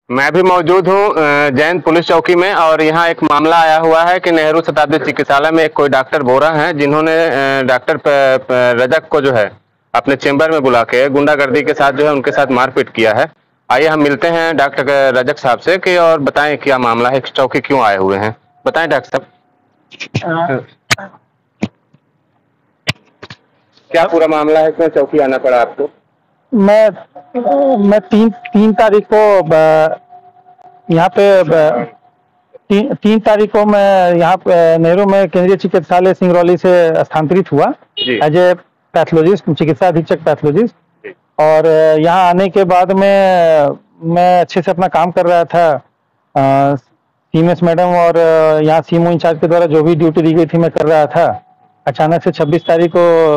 मैं भी मौजूद हूँ जैन पुलिस चौकी में। और यहाँ एक मामला आया हुआ है कि नेहरू शताब्दी चिकित्सालय में एक कोई डॉक्टर बोरा हैं, जिन्होंने डॉक्टर रजक को जो है अपने चेंबर में बुला के गुंडागर्दी के साथ जो है उनके साथ मारपीट किया है। आइए हम मिलते हैं डॉक्टर रजक साहब से कि और बताएं क्या मामला है, चौकी क्यों आए हुए हैं। बताएं डॉक्टर साहब, क्या पूरा मामला है, क्यों चौकी आना पड़ा आपको। मैं तीन तारीख को यहाँ पे 3 तारीख को मैं यहाँ पे नेहरू में केंद्रीय चिकित्सालय सिंगरौली से स्थानांतरित हुआ एज ए पैथोलॉजिस्ट, चिकित्सा अधीक्षक पैथोलॉजिस्ट। और यहाँ आने के बाद में मैं अच्छे से अपना काम कर रहा था। सीएमएस मैडम और यहाँ सीएमओ इंचार्ज के द्वारा जो भी ड्यूटी दी गई थी मैं कर रहा था। अचानक से 26 तारीख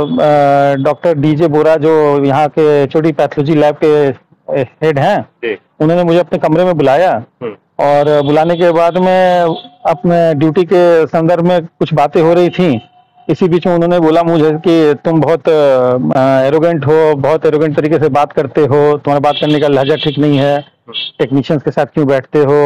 को डॉक्टर डीजे बोरा, जो यहाँ के एचओडी पैथोलॉजी लैब के हेड हैं, उन्होंने मुझे अपने कमरे में बुलाया। और बुलाने के बाद में अपने ड्यूटी के संदर्भ में कुछ बातें हो रही थी। इसी बीच में उन्होंने बोला मुझे कि तुम बहुत एरोगेंट हो, बहुत एरोगेंट तरीके से बात करते हो, तुम्हारा बात करने का लहजा ठीक नहीं है, टेक्नीशियंस के साथ क्यों बैठते हो,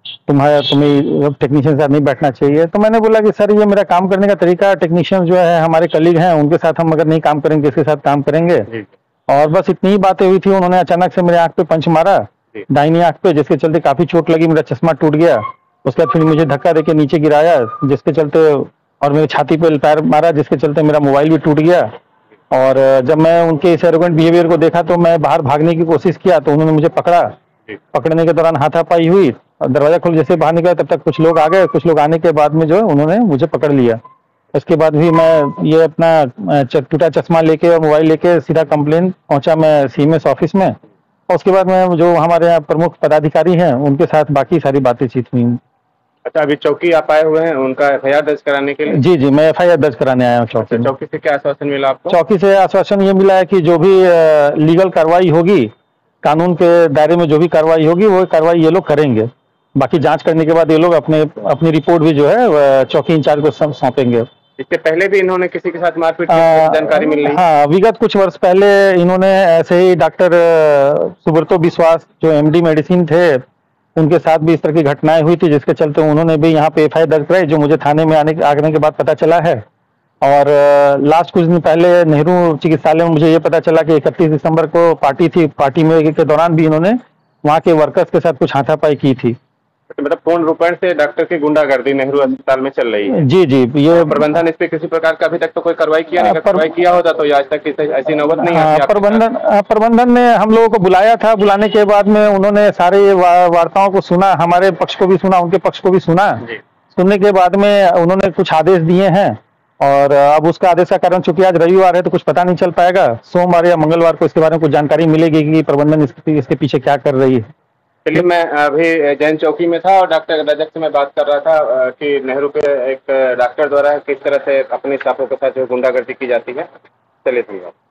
तुम्हें टेक्नीशियन के साथ नहीं बैठना चाहिए। तो मैंने बोला कि सर ये मेरा काम करने का तरीका, टेक्नीशियन जो है हमारे कलीग हैं, उनके साथ हम अगर नहीं काम करेंगे किसके साथ काम करेंगे। और बस इतनी ही बातें हुई थी। उन्होंने अचानक से मेरे आंख पे पंच मारा, दाहिनी आंख पे, जिसके चलते काफी चोट लगी, मेरा चश्मा टूट गया। उसके बाद फिर मुझे धक्का देके नीचे गिराया, जिसके चलते, और मेरी छाती पे पैर मारा, जिसके चलते मेरा मोबाइल भी टूट गया। और जब मैं उनके इस एरोगेंट बिहेवियर को देखा तो मैं बाहर भागने की कोशिश किया, तो उन्होंने मुझे पकड़ा। पकड़ने के दौरान हाथापाई हुई, दरवाजा खोल जैसे बाहर निकला तब तक कुछ लोग आ गए। कुछ लोग आने के बाद में जो है उन्होंने मुझे पकड़ लिया। उसके बाद भी मैं ये अपना टूटा चश्मा लेके और मोबाइल लेके सीधा कंप्लेन पहुंचा मैं सीएमएस ऑफिस में। और उसके बाद मैं जो हमारे यहाँ प्रमुख पदाधिकारी हैं उनके साथ बाकी सारी बातचीत हुई। अच्छा, अभी चौकी आप आए हुए हैं उनका एफआईआर दर्ज कराने के लिए। जी जी, मैं एफआईआर दर्ज कराने आया हूँ चौकी। चौकी से क्या आश्वासन मिला आपको। चौकी से आश्वासन ये मिला है कि जो भी लीगल कार्रवाई होगी, कानून के दायरे में जो भी कार्रवाई होगी वो कार्रवाई ये लोग करेंगे। बाकी जांच करने के बाद ये लोग अपनी रिपोर्ट भी जो है चौकी इंचार्ज को सौंपेंगे। इससे पहले भी इन्होंने किसी के साथ मारपीट की जानकारी मिल रही है। हाँ, विगत कुछ वर्ष पहले इन्होंने ऐसे ही डॉक्टर सुब्रतो विश्वास जो एमडी मेडिसिन थे, उनके साथ भी इस तरह की घटनाएं हुई थी, जिसके चलते उन्होंने भी यहाँ पे एफआईआर दर्ज कराई, जो मुझे थाने में आने के बाद पता चला है। और लास्ट कुछ दिन पहले नेहरू चिकित्सालय में मुझे ये पता चला कि 31 दिसंबर को पार्टी थी, पार्टी में के दौरान भी इन्होंने वहाँ के वर्कर्स के साथ कुछ हाथापाई की थी। मतलब पूर्ण रूपेण से डॉक्टर की गुंडागर्दी नेहरू अस्पताल में चल रही है। जी जी, ये प्रबंधन इस पे किसी प्रकार का अभी तक तो कोई कार्रवाई किया नहीं, कार्रवाई किया होता तो आज तक ऐसी नौबत नहीं आती। प्रबंधन ने हम लोगों को बुलाया था। बुलाने के बाद में उन्होंने सारे वार्ताओं को सुना, हमारे पक्ष को भी सुना, उनके पक्ष को भी सुना। सुनने के बाद में उन्होंने कुछ आदेश दिए हैं। और अब उसका आदेश का कारण, चूंकि आज रविवार है तो कुछ पता नहीं चल पाएगा। सोमवार या मंगलवार को इसके बारे में कुछ जानकारी मिलेगी कि प्रबंधन इसके पीछे क्या कर रही है। चलिए, मैं अभी जैन चौकी में था और डॉक्टर रजक से मैं बात कर रहा था कि नेहरू के एक डॉक्टर द्वारा किस तरह से अपने स्टाफों के साथ जो गुंडागर्दी की जाती है। चलिए धन्यवाद।